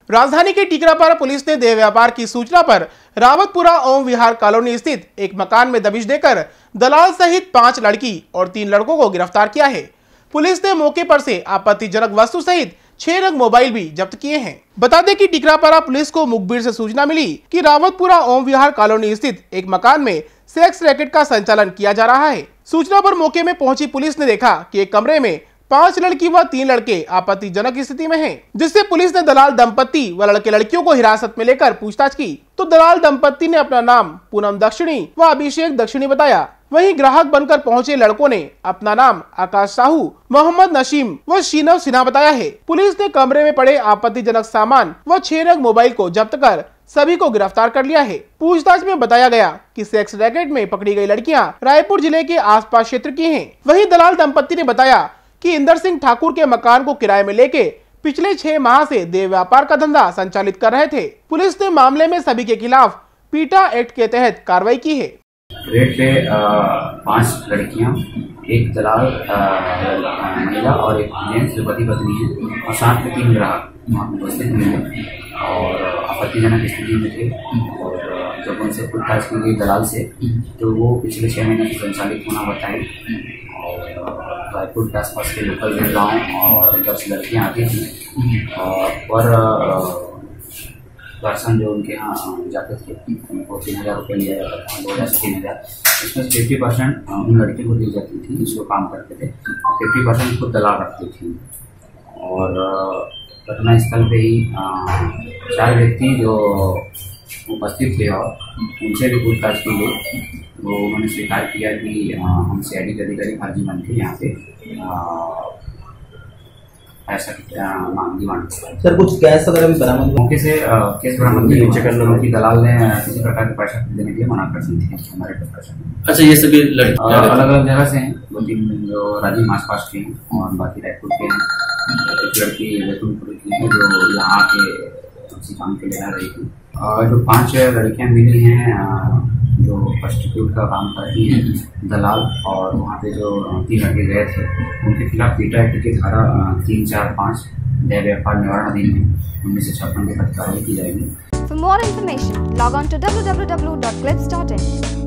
राजधानी के टीकरापारा पुलिस ने देह व्यापार की सूचना पर रावतपुरा ओम विहार कॉलोनी स्थित एक मकान में दबिश देकर दलाल सहित 5 लड़की और 3 लड़कों को गिरफ्तार किया है। पुलिस ने मौके पर से आपत्तिजनक वस्तु सहित 6 नग मोबाइल भी जब्त किए हैं। बता दें कि टीकरापारा पुलिस को मुखबिर से सूचना मिली कि रावतपुरा ओम विहार कॉलोनी स्थित एक मकान में सेक्स रैकेट का संचालन किया जा रहा है। सूचना पर मौके में पहुंची पुलिस ने देखा कि एक कमरे में 5 लड़की व 3 लड़के आपत्तिजनक स्थिति में हैं, जिससे पुलिस ने दलाल दंपत्ति व लड़के लड़कियों को हिरासत में लेकर पूछताछ की तो दलाल दंपत्ति ने अपना नाम पूनम दक्षिणी व अभिषेक दक्षिणी बताया। वहीं ग्राहक बनकर पहुंचे लड़कों ने अपना नाम आकाश साहू, मोहम्मद नशीम व शीनव सिन्हा बताया है। पुलिस ने कमरे में पड़े आपत्तिजनक सामान व 6 नग मोबाइल को जब्त कर सभी को गिरफ्तार कर लिया है। पूछताछ में बताया गया कि सेक्स रैकेट में पकड़ी गई लड़कियां रायपुर जिले के आसपास क्षेत्र की हैं। वहीं दलाल दंपत्ति ने बताया कि इंदर सिंह ठाकुर के मकान को किराए में लेके पिछले 6 माह से देह व्यापार का धंधा संचालित कर रहे थे। पुलिस ने मामले में सभी के खिलाफ पीटा एक्ट के तहत कार्रवाई की है। रेट पे 5 लड़कियां, एक दलाल महिला और एक जेंट्स जो पति पत्नी है और साथ में 3 ग्राहक वहाँ पे उपस्थित हैं और आपत्तिजनक स्थिति में थे। और जब उनसे पूछताछ की गई दलाल से तो वो पिछले 6 महीने से संचालित होना बताए और रायपुर के आसपास के लोकल गाँव और 10 लड़कियाँ आती थी और पर्सन जो उनके यहाँ जाते थे उनको 3000 रुपये लिया जाता था, 2000 से 3000। इसमें 50% उन लड़कियों को दी जाती थी जिसको काम करते थे, 50% खुद दलाल रखती थी। और घटना स्थल पे ही 4 व्यक्ति जो उपस्थित थे और उनसे भी पूछताछ की गई, वो उन्होंने स्वीकार किया कि हम CID के अधिकारी फर्जी बन के यहाँ पे ऐसा डिमांड। सर कुछ कैश वगैरह भी बरामद मौके से केस बरामद नीचे कर लो कि दलाल ने किसी प्रकार के पैसा देने के लिए मना कर दी थी हमारे प्रशासन। अच्छा, ये सभी लड़के अलग अलग जगह से हैं, 2-3 जो राजीव आसपास के हैं और बाकी रायपुर के हैं। एक लड़की जैतूनपुर की है जो यहाँ के किसी काम के लिए आ रही थी। और जो 5 लड़कियाँ मिली हैं जो प्रोस्टिट्यूट का काम करती हैं दलाल, और वहाँ पे जो 3 लड़के गए थे उनके खिलाफ पीटा एक्ट की धारा 3, 4, 5 देह व्यापार निवारण अधिनियम 1956 के तहत कार्रवाई की जाएगी। For more information, log on to www.clips.in.